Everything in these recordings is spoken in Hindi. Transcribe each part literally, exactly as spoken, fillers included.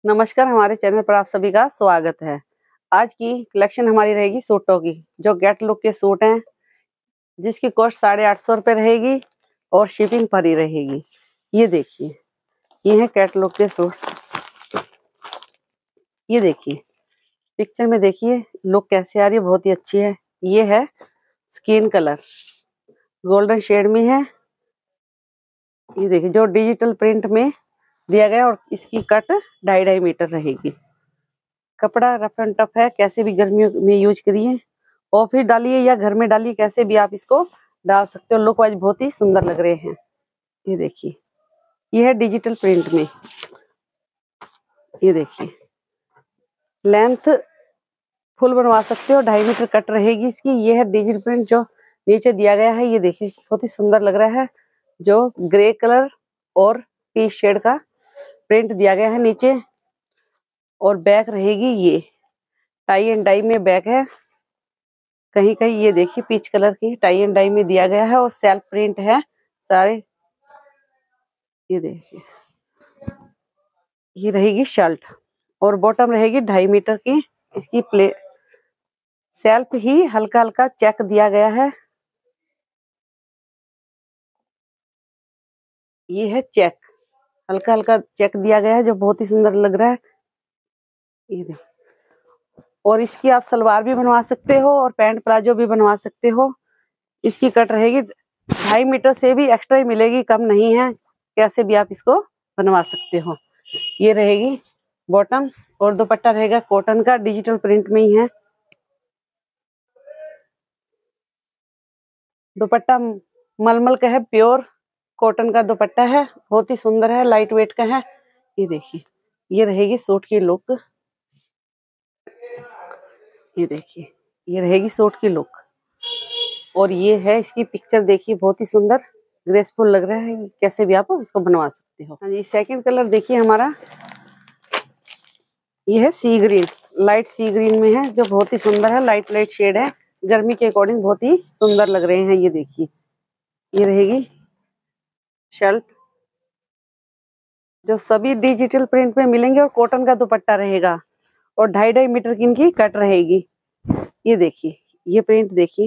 नमस्कार, हमारे चैनल पर आप सभी का स्वागत है। आज की कलेक्शन हमारी रहेगी सूटों की, जो गेट लुक के सूट हैं, जिसकी कॉस्ट साढ़े आठ सौ रुपये रहेगी और शिपिंग फ्री रहेगी। ये देखिए, ये है कैटलॉग के सूट। ये देखिए, पिक्चर में देखिए लुक कैसे आ रही है, बहुत ही अच्छी है। ये है स्किन कलर, गोल्डन शेड में है। ये देखिए, जो डिजिटल प्रिंट में दिया गया और इसकी कट ढाई ढाई मीटर रहेगी। कपड़ा रफ एंड टफ है, कैसे भी गर्मियों में यूज करिए, ऑफिस डालिए या घर में डालिए, कैसे भी आप इसको डाल सकते हो। लुक वाइज बहुत ही सुंदर लग रहे हैं। ये देखिए, ये है डिजिटल प्रिंट में। ये देखिए, लेंथ फुल बनवा सकते हो, ढाई मीटर कट रहेगी इसकी। ये है डिजिटल प्रिंट जो नीचे दिया गया है। ये देखिए, बहुत ही सुंदर लग रहा है, जो ग्रे कलर और पीच शेड का प्रिंट दिया गया है नीचे। और बैक रहेगी ये टाई एंड डाई में बैक है। कहीं कहीं ये देखिए पीच कलर की टाई एंड डाई में दिया गया है और सेल्फ प्रिंट है सारे। ये देखिए, ये रहेगी शर्ट और बॉटम रहेगी ढाई मीटर की। इसकी प्ले सेल्फ ही हल्का हल्का चेक दिया गया है। ये है चेक, हल्का हल्का चेक दिया गया है, जो बहुत ही सुंदर लग रहा है। ये देखिए, और इसकी आप सलवार भी बनवा सकते हो और पैंट प्लाजो भी बनवा सकते हो। इसकी कट रहेगी ढाई मीटर से भी एक्स्ट्रा ही मिलेगी, कम नहीं है। कैसे भी आप इसको बनवा सकते हो। ये रहेगी बॉटम और दुपट्टा रहेगा कॉटन का, डिजिटल प्रिंट में ही है। दुपट्टा मलमल का है, प्योर कॉटन का दुपट्टा है, बहुत ही सुंदर है, लाइट वेट का है। ये देखिए, ये रहेगी सूट की लुक। ये देखिए, ये रहेगी सूट की लुक और ये है इसकी पिक्चर। देखिए, बहुत ही सुंदर ग्रेसफुल लग रहा है। कैसे भी आप इसको बनवा सकते हो। हाँ जी, सेकंड कलर देखिए हमारा, ये है sea green, light sea green में है, जो बहुत ही सुंदर है, लाइट लाइट शेड है, गर्मी के अकॉर्डिंग बहुत ही सुंदर लग रहे हैं। ये देखिए, ये रहेगी शर्ट, जो सभी डिजिटल प्रिंट में मिलेंगे और कॉटन का दुपट्टा रहेगा और ढाई ढाई मीटर की इनकी कट रहेगी। ये देखिए, ये प्रिंट देखिए,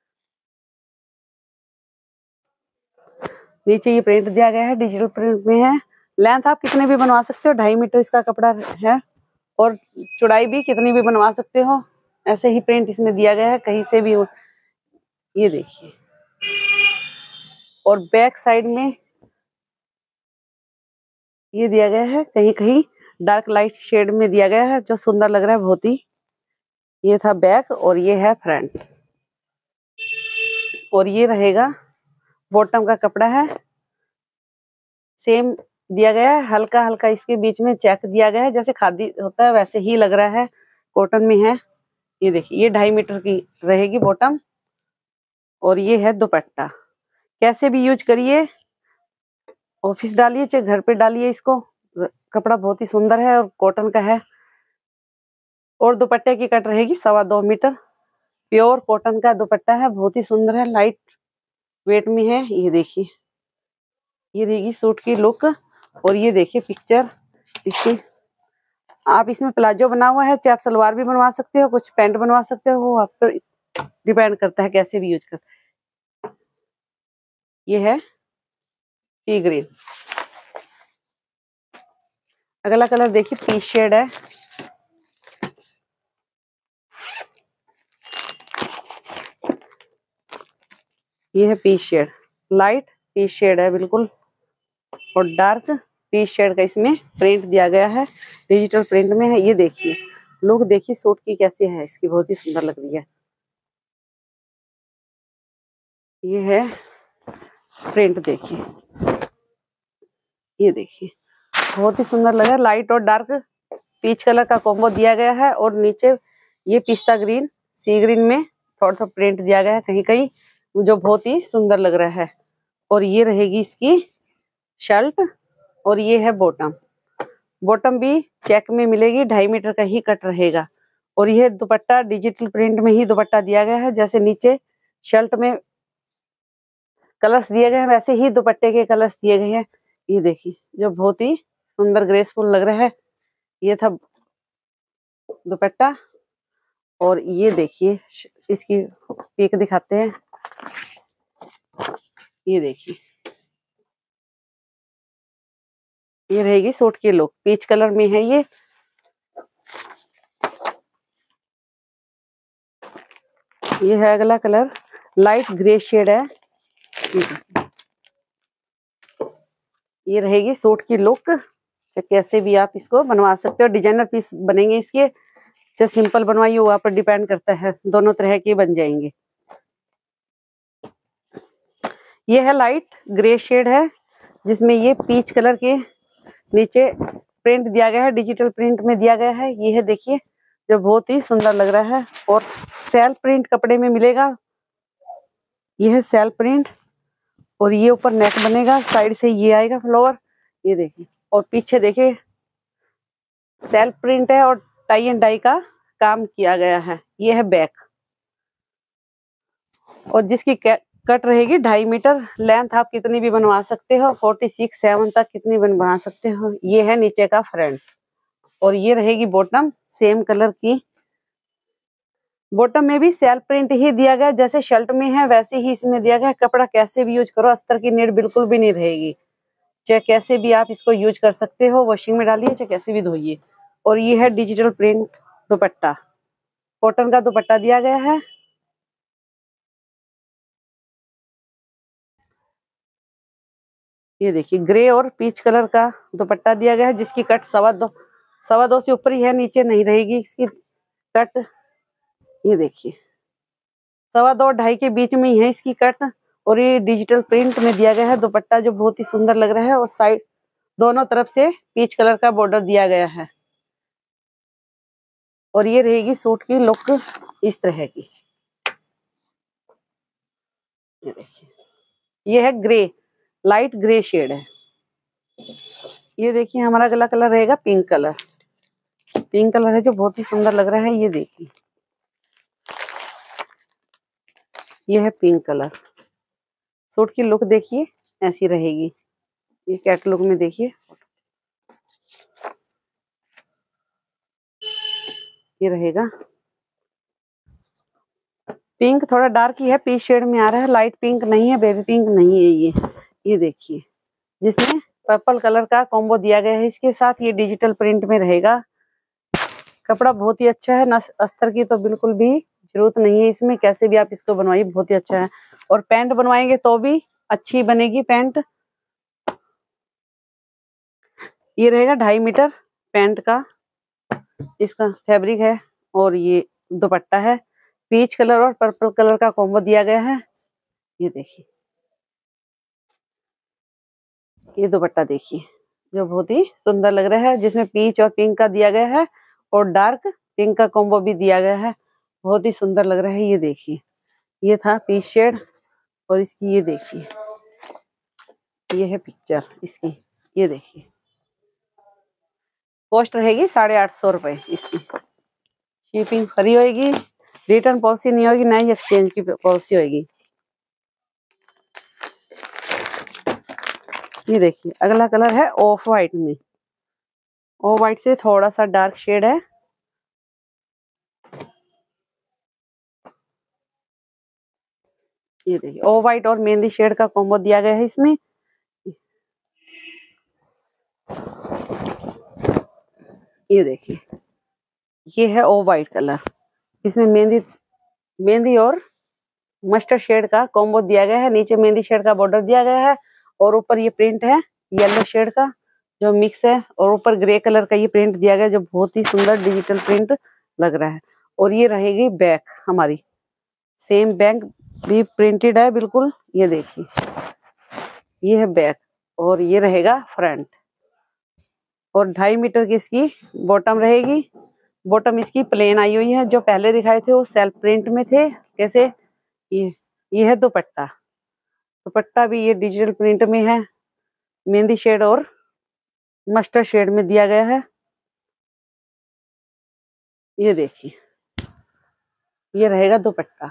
नीचे ये प्रिंट दिया गया है, डिजिटल प्रिंट में है। लेंथ आप कितने भी बनवा सकते हो, ढाई मीटर इसका कपड़ा है और चौड़ाई भी कितनी भी बनवा सकते हो। ऐसे ही प्रिंट इसमें दिया गया है, कहीं से भी हो। ये देखिए, और बैक साइड में ये दिया गया है, कहीं कहीं डार्क लाइट शेड में दिया गया है, जो सुंदर लग रहा है बहुत ही। ये था बैक और ये है फ्रंट। और ये रहेगा बॉटम का कपड़ा है, सेम दिया गया है, हल्का हल्का इसके बीच में चेक दिया गया है, जैसे खादी होता है वैसे ही लग रहा है, कॉटन में है। ये देखिए, ये ढाई मीटर की रहेगी बॉटम और ये है दुपट्टा। कैसे भी यूज करिए, ऑफिस डालिए चाहे घर पे डालिए, इसको कपड़ा बहुत ही सुंदर है और कॉटन का है। और दुपट्टे की कट रहेगी सवा दो मीटर, प्योर कॉटन का दुपट्टा है, बहुत ही सुंदर है, लाइट वेट में है। ये देखिए, ये रहेगी सूट की लुक और ये देखिए पिक्चर इसकी। आप इसमें प्लाजो बना हुआ है, चाहे आप सलवार भी बनवा सकते हो, कुछ पैंट बनवा सकते हो, वो आप पर डिपेंड करता है कैसे भी यूज करते। ये है सी ग्रीन। अगला कलर देखिए, पीच शेड है। ये है peach shade, light peach shade है बिल्कुल, और डार्क पीच शेड का इसमें प्रिंट दिया गया है, डिजिटल प्रिंट में है। ये देखिए, लुक देखिए सूट की कैसी है, इसकी बहुत ही सुंदर लग रही है। ये है प्रिंट देखिए, ये देखिए, बहुत ही सुंदर लग रहा है, लाइट और डार्क पीच कलर का कॉम्बो दिया गया है। और नीचे ये पिस्ता ग्रीन, सी ग्रीन में थोड़ा सा प्रिंट दिया गया है कहीं कहीं, जो बहुत ही सुंदर लग रहा है। और ये रहेगी इसकी शर्ट और ये है बॉटम। बॉटम भी चेक में मिलेगी, ढाई मीटर का ही कट रहेगा। और यह दुपट्टा डिजिटल प्रिंट में ही दुपट्टा दिया गया है, जैसे नीचे शर्ट में कलर्स दिए गए हैं वैसे ही दुपट्टे के कलर्स दिए गए हैं। ये देखिए, जो बहुत ही सुंदर ग्रेसफुल लग रहा है। ये था दुपट्टा। और ये देखिए इसकी पीक दिखाते हैं। ये देखिए ये रहेगी सूट की लुक, पीच कलर में है ये। ये है अगला कलर, लाइट ग्रे शेड है। ये रहेगी सूट की लुक। कैसे भी आप इसको बनवा सकते हो, डिजाइनर पीस बनेंगे इसके, चाहे सिंपल बनवाइए वो आप पर डिपेंड करता है, दोनों तरह के बन जाएंगे। ये है लाइट ग्रे शेड है, जिसमें ये पीच कलर के नीचे प्रिंट दिया गया है, डिजिटल प्रिंट में दिया गया है। ये है देखिए जो बहुत ही सुंदर लग रहा है और सेल प्रिंट कपड़े में मिलेगा। ये है सेल प्रिंट और ये ऊपर नेक बनेगा, साइड से ये आएगा फ्लावर। ये देखिए और पीछे देखिए सेल प्रिंट है और टाई एंड डाई का काम किया गया है। ये है बैक और जिसकी कट रहेगी ढाई मीटर। लेंथ आप कितनी भी बनवा सकते हो, फोर्टी सिक्स सेवन तक कितनी बनवा सकते हो। ये है नीचे का फ्रंट और ये रहेगी बॉटम सेम कलर की। बॉटम में भी सेल प्रिंट ही दिया गया, जैसे शर्ट में है वैसे ही इसमें दिया गया। कपड़ा कैसे भी यूज करो, अस्तर की नीड बिल्कुल भी नहीं रहेगी। चाहे कैसे भी आप इसको यूज कर सकते हो, वॉशिंग में डालिए चाहे कैसे भी धोइए। और ये है डिजिटल प्रिंट दुपट्टा, कॉटन का दुपट्टा दिया गया है। ये देखिए ग्रे और पीच कलर का दुपट्टा दिया गया है, जिसकी कट सवा दो सवा दो से ऊपर ही है, नीचे नहीं रहेगी इसकी कट। ये देखिए सवा दो ढाई के बीच में ही है इसकी कट। और ये डिजिटल प्रिंट में दिया गया है दुपट्टा, जो बहुत ही सुंदर लग रहा है। और साइड दोनों तरफ से पीच कलर का बॉर्डर दिया गया है। और ये रहेगी सूट की लुक इस तरह की। ये देखिए ये है ग्रे, लाइट ग्रे शेड है। ये देखिए हमारा अगला कलर रहेगा पिंक कलर। पिंक कलर है जो बहुत ही सुंदर लग रहा है। ये देखिए ये है पिंक कलर। सूट की लुक देखिए ऐसी रहेगी। ये कैटलॉग में देखिए ये रहेगा। पिंक थोड़ा डार्क ही है, पीच शेड में आ रहा है, लाइट पिंक नहीं है, बेबी पिंक नहीं है ये। ये देखिए जिसमें पर्पल कलर का कॉम्बो दिया गया है इसके साथ। ये डिजिटल प्रिंट में रहेगा। कपड़ा बहुत ही अच्छा है, न अस्तर की तो बिल्कुल भी जरूरत नहीं है इसमें। कैसे भी आप इसको बनवाइए बहुत ही अच्छा है। और पैंट बनवाएंगे तो भी अच्छी बनेगी पैंट। ये रहेगा ढाई मीटर पैंट का इसका फैब्रिक है। और ये दुपट्टा है, पीच कलर और पर्पल कलर का कॉम्बो दिया गया है। ये देखिए ये दुपट्टा देखिए जो बहुत ही सुंदर लग रहा है, जिसमें पीच और पिंक का दिया गया है और डार्क पिंक का कॉम्बो भी दिया गया है। बहुत ही सुंदर लग रहा है। ये देखिए ये था पीच शेड और इसकी ये देखिए ये है पिक्चर इसकी। ये देखिए कॉस्ट रहेगी साढ़े आठ सौ रुपए इसकी। शिपिंग फ्री होगी, रिटर्न पॉलिसी नहीं होगी, ना ही एक्सचेंज की पॉलिसी होगी। ये देखिए अगला कलर है ऑफ वाइट में। ऑफ वाइट से थोड़ा सा डार्क शेड है। ये देखिए ऑफ वाइट और मेहंदी शेड का कॉम्बो दिया गया है इसमें। ये देखिए ये है ऑफ वाइट कलर, इसमें मेहंदी मेहंदी और मस्टर्ड शेड का कॉम्बो दिया गया है। नीचे मेहंदी शेड का बॉर्डर दिया गया है और ऊपर ये प्रिंट है येलो शेड का जो मिक्स है। और ऊपर ग्रे कलर का ये प्रिंट दिया गया है जो बहुत ही सुंदर डिजिटल प्रिंट लग रहा है। और ये रहेगी बैक हमारी, सेम बैक भी प्रिंटेड है बिल्कुल। ये देखिए ये है बैक और ये रहेगा फ्रंट। और ढाई मीटर की इसकी बॉटम रहेगी। बॉटम इसकी प्लेन आई हुई है, जो पहले दिखाए थे वो सेल्फ प्रिंट में थे। कैसे ये ये है दुपट्टा, दुपट्टा भी ये डिजिटल प्रिंट में है, मेहंदी शेड और मस्टर्ड शेड में दिया गया है। ये देखिए ये रहेगा दुपट्टा।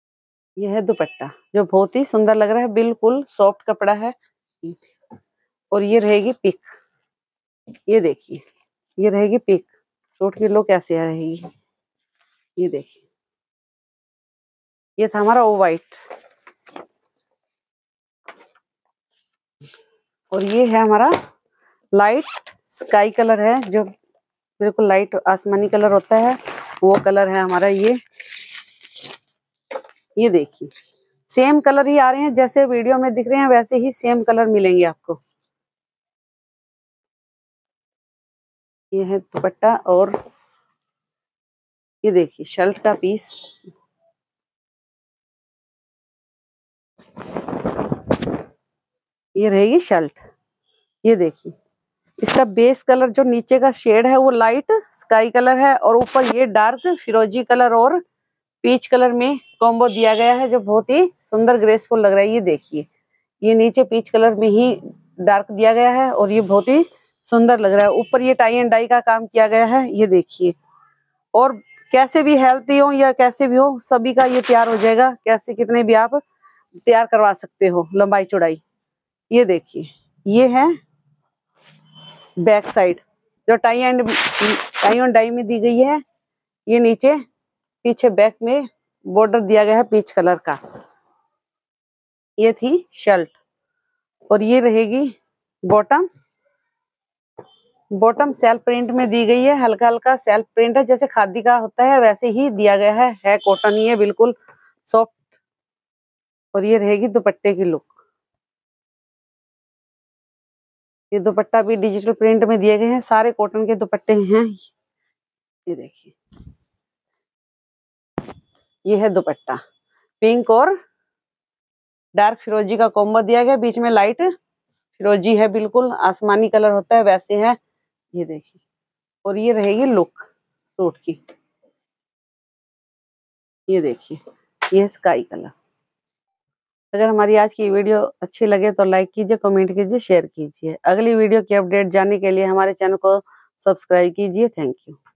ये है दुपट्टा जो बहुत ही सुंदर लग रहा है, बिल्कुल सॉफ्ट कपड़ा है। और ये रहेगी पिक। ये देखिए, ये रहेगी पिक। सूट की लुक ऐसे रहेगी। ये देखिए, ये था हमारा ओ वाइट। और ये है हमारा लाइट स्काई कलर है, जो बिल्कुल लाइट आसमानी कलर होता है, वो कलर है हमारा ये। ये देखिए, सेम कलर ही आ रहे हैं, जैसे वीडियो में दिख रहे हैं वैसे ही सेम कलर मिलेंगे आपको। ये है दुपट्टा और ये देखिए शर्ट का पीस। ये रहेगी शर्ट। ये देखिए, इसका बेस कलर जो नीचे का शेड है वो लाइट स्काई कलर है, और ऊपर ये डार्क फिरोजी कलर और पीच कलर में कॉम्बो दिया गया है, जो बहुत ही सुंदर ग्रेसफुल लग रहा है। ये देखिए, ये नीचे पीच कलर में ही डार्क दिया गया है और ये बहुत ही सुंदर लग रहा है। ऊपर ये टाई एंड डाई का काम किया गया है। ये देखिए, और कैसे भी हेल्थी हो या कैसे भी हो, सभी का ये तैयार हो जाएगा। कैसे कितने भी आप तैयार करवा सकते हो, लंबाई चौड़ाई। ये देखिए, ये है बैक साइड, जो tie and tie and dye में दी गई है। ये नीचे पीछे बैक में बॉर्डर दिया गया है पीच कलर का। ये थी शर्ट। और ये रहेगी बॉटम। बॉटम सेल्फ प्रिंट में दी गई है, हल्का हल्का सेल्फ प्रिंट है, जैसे खादी का होता है वैसे ही दिया गया है। है कॉटन ही है, बिल्कुल सॉफ्ट। और ये रहेगी दुपट्टे की लुक। ये दुपट्टा भी डिजिटल प्रिंट में दिए गए हैं, सारे कॉटन के दुपट्टे हैं। ये देखिए, ये है दुपट्टा। पिंक और डार्क फिरोजी का कॉम्बो दिया गया, बीच में लाइट फिरोजी है, बिल्कुल आसमानी कलर होता है वैसे है। ये देखिए, और ये रहेगी लुक सूट की। ये देखिए, ये स्काई कलर। अगर हमारी आज की वीडियो अच्छी लगे तो लाइक कीजिए, कमेंट कीजिए, शेयर कीजिए। अगली वीडियो की अपडेट जानने के लिए हमारे चैनल को सब्सक्राइब कीजिए। Thank you.